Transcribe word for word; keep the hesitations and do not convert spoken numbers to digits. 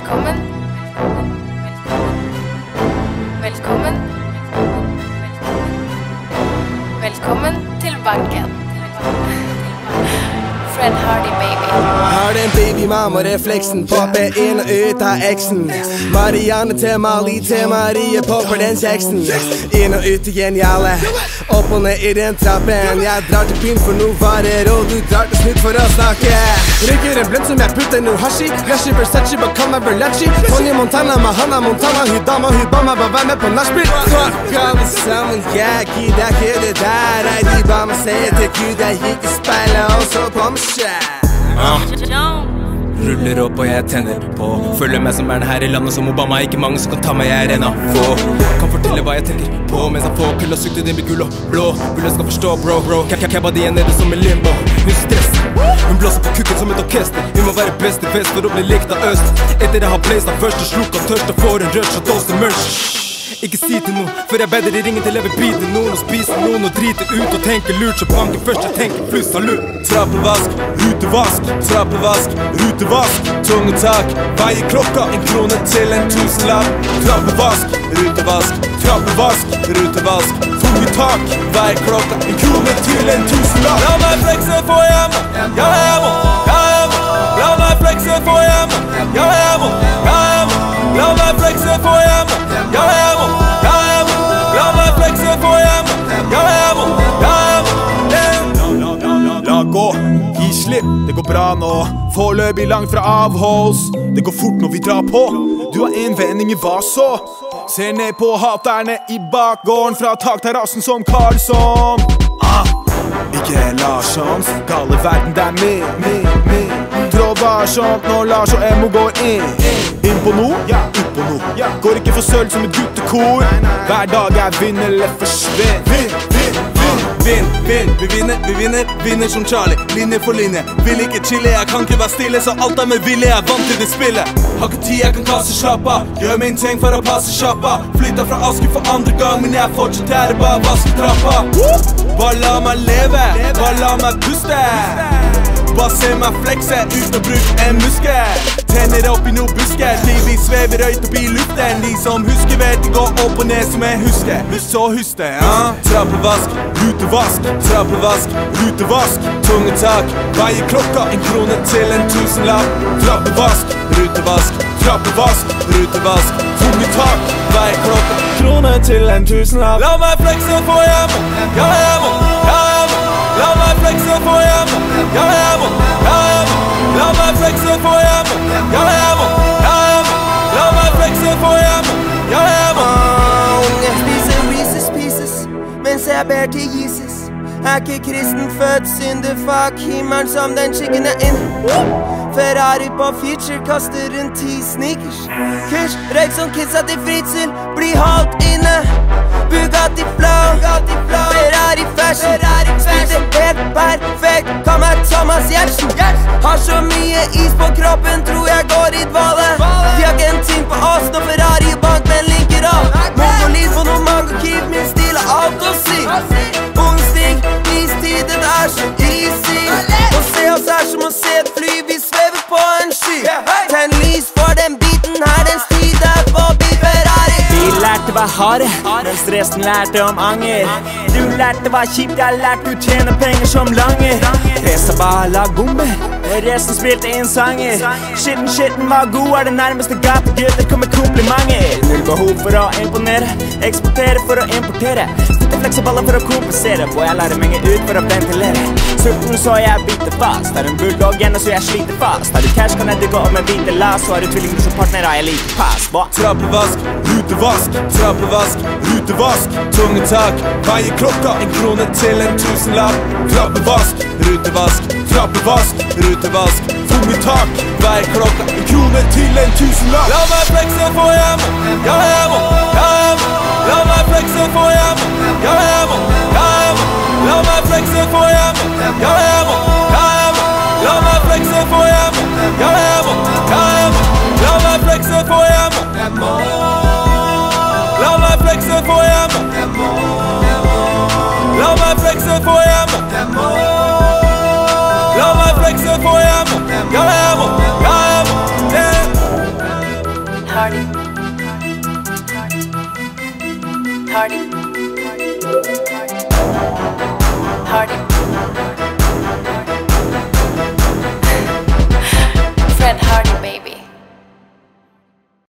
Velkommen. Velkommen. Velkommen til banken. Fred Hardy, baby. Har en baby mamma refleksen. Popper inn og ut av eksen. Marianne til Mali til Marie popper den kjeksen. Inn og ut igjen, jale. Opp og ned i den trappen. Jeg drar til byen for noe varer, og du drar til snitt for å snakke. Rygger en blund som jeg putter noe hash i. Flashy Versace, but kan meg Verlachi. Tony Montana med Hanna Montana. Hun dama, hun ba meg bare være med på nachspiel. Fuck alle sammen, jeg gidder ikke det der. Nei, de ba meg se til Gud, jeg gikk i speilet og så på meg selv. Ah. Ruller opp og jeg tenner på. Følger meg som er her i landet som Obama. Ikke mange som kan ta meg, jeg er en av få. Kan fortelle hva jeg tenker på mens jeg får kull og sykte din blir gull og blå. Vil jeg skal forstå, bro, bro. Kebba de er nede som en limbo. Hun stresser, hun blåser på kukken som et orkester. Hun må være best i fest for å bli likt av øst. Etter jeg har blazet først og slukket tørst og får en rush og toast og merch. Ikke si til noen, for jeg bedre i ringen til jeg vil bite noen og spise noen og drite ut og tenke lurt. Så banken først jeg tenker pluss salut. Trappevask, rutevask, trappevask, rutevask. Tunge tak, veier klokka, en krone til en tusenlapp. Trappevask, rutevask, trappevask, rutevask. Tunge tak, veier klokka, en krone til en tusenlapp. La meg flekse for hjemme, ja jeg må, ja jeg må. La meg flekse for hjemme, ja jeg må, ja jeg må. La meg flekse for hjemme, ja jeg må, ja jeg må. La meg flekse for hjemme, ja jeg må, ja jeg må. La, la, la, la gå, gi slipp, det går bra nå. Foreløpig langt fra avholds. Det går fort når vi drar på. Du har en vending i hva så? Ser ned på haterne i bakgården fra takterrassen som Karlsson. Ah, ikke Larssons, gale verden der med, med, med. Trå varsomt når Lars og Emo går inn. Inn på noe, ja, ut på noe. Går ikke for sølv som et guttekor. Hver dag er vinn eller forsvinn. Vinn, vinn, vinn. Vinn, vinn, vi vinner, vi vinner, vinner som Charlie. Linje for linje, vil ikke chille. Jeg kan ikke være stille, så alt er med vilje. Jeg er vant til det spillet. Har ikke tid, jeg kan kasse slappa. Gjør min ting for å passe kjappa. Flytta fra Asker for andre gang, men jeg fortsetter bare vaske trappa. Bare la meg leve, bare la meg puste. Bare se meg flekse uten å bruke en muskel. Tenner opp i noe busker, til vi svever høyt opp i luften. De som husker vet de går opp og ned som jeg husker. Så husk det, ja. Trappevask, rutevask, trappevask, rutevask. Tunge tak, veier klokka, en krone til en tusenlapp. Trappevask, rutevask, trappevask, rutevask. Tunge tak, veier klokka, en krone til en tusenlapp. La meg flekse for hjemme, ja jeg må, ja jeg må. La meg flekse for hjemme, ja jeg må, ja jeg må. La meg flekse for hjemme, ja jeg må, ja jeg må. La meg flekse for hjemme, ja jeg må. Jeg spiser Reese's Pieces mens jeg ber til Jesus. Er ikke kristen født, syndefak, himmelen som den chicken er inne. Ferrari på feature, kaster rundt ti sneakers. Kurs, røyk som kidsa til fritsel, bli holdt inne. Bugatti flow, Ferrari fashion. Spiller helt perfekt, kan meg Thomas Gjertsen. Har så mye is på kroppen, tror jeg går i dvale. De har ikke en ting på oss når Ferrari og bank, men linker av. Mongolid på noe mango, keep min stil og alt å si. Onstig, istid, det er så easy. Å se oss er som å se et fly, vi svever på en sky. Tenn lys for den biten her, den tid er forbi Ferrari. Vi lærte hva harde, mens resten lærte om anger. Du lærte hva kjipt, jeg lærte du tjener penger som langer. Pesa bare lag bomber, resten spilte inn sanger. Skitten, skitten var god, er det nærmeste gategutter kom med komplimenter. Null behov for å imponere, eksportere for å importere. Stitte flekseballer for å kompensere, og jeg lærer mange ut for å ventilere. Sulten så jeg biter fast, er en bulldog ennå så jeg sliter fast. Har du cash kan jeg dukke opp med hvite las, så har du tvillingbror som partner har jeg lite pass. Trappevask, rutevask, trappevask, rutevask. Tunge tak, veier klokka, en krone til en tusenlapp. Trappevask, rutevask, trappevask, rutevask. Tunge tak, veier klokka, en krone til en tusenlapp. La meg flekse for hjemme, ja jeg må, ja jeg må. La meg flekse for hjemme, ja jeg må, ja jeg må. La meg flekse for hjemme, ja jeg må, ja jeg må. La meg flekse for hjemme, ja jeg må, ja jeg må. La meg flekse for hjemme, jeg må. La meg flekse for hjemme, jeg må. La meg flekse for hjemme, jeg må. La meg flekse for hjemme, ja jeg må, ja jeg må. Party. Party.